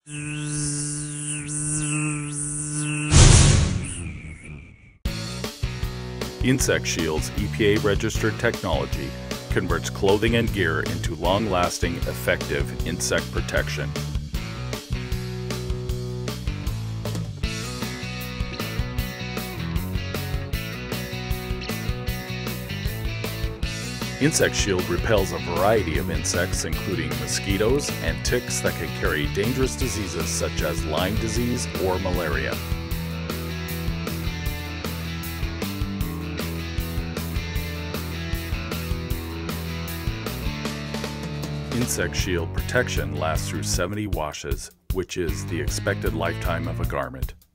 Insect Shield's EPA-registered technology converts clothing and gear into long-lasting, effective insect protection. Insect Shield repels a variety of insects, including mosquitoes and ticks that can carry dangerous diseases such as Lyme disease or malaria. Insect Shield protection lasts through 70 washes, which is the expected lifetime of a garment.